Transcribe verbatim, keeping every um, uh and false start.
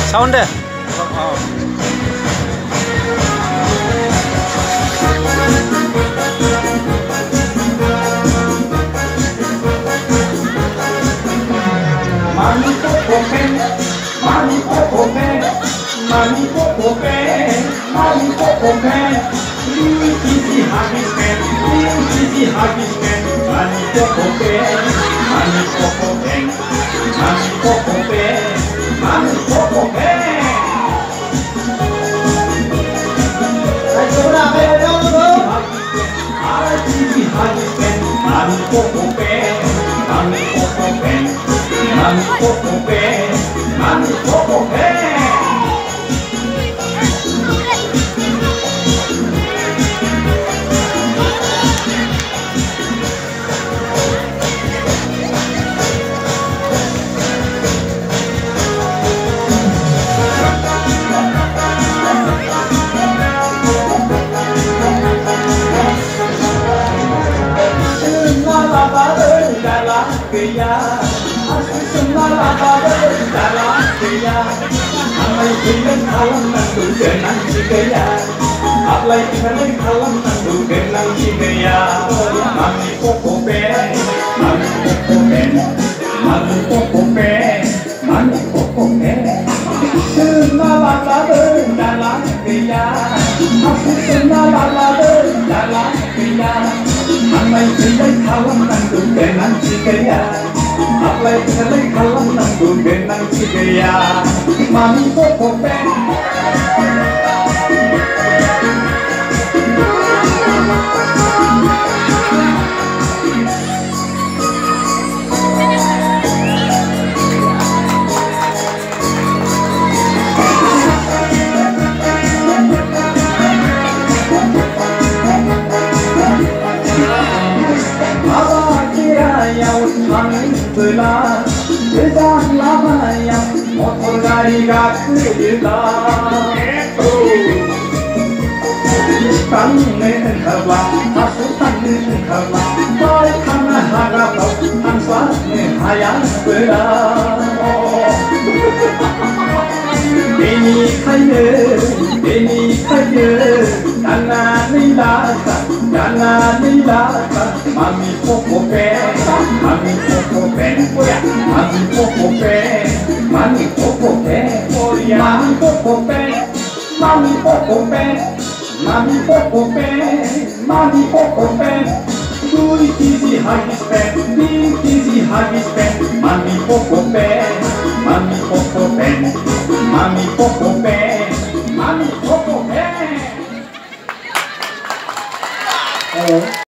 সাউন্ডে Mami popo pen, mami popo pen, mami popo pen, mami popo pen. Little easy huggies pen, little easy huggies pen. Mami popo pen, mami popo pen, mami popo pen, mami popo pen. Easy huggies pen, mami popo pen, mami popo pen. Mami popo pen, mami popo pen. Amai kalian kalam nandu genang sigaya, aplai kalian kalam nandu genang sigaya. Mami popo pen, mami popo pen, mami popo pen, mami popo pen. Senala lada dalam gaya, aku senala lada dalam gaya. Amai kalian kalam nandu genang sigaya. Aplay kalian kalam nandu genang sigaya. Mami popo pen. Belah, belah lama yang motor gariga kereta. Tanne engkala, tanne engkala, baik karena harap ansar hayal belah. Ini kaya, ini kaya, karena nilaka, karena nilaka. Mami popo pen, mami popo pen, mami popo pen, mami popo pen, mami popo pen, mami popo pen, mami popo pen, mami popo pen. Dui easy huggies pen, big easy huggies pen, mami popo pen, mami popo pen, mami popo pen, mami popo pen.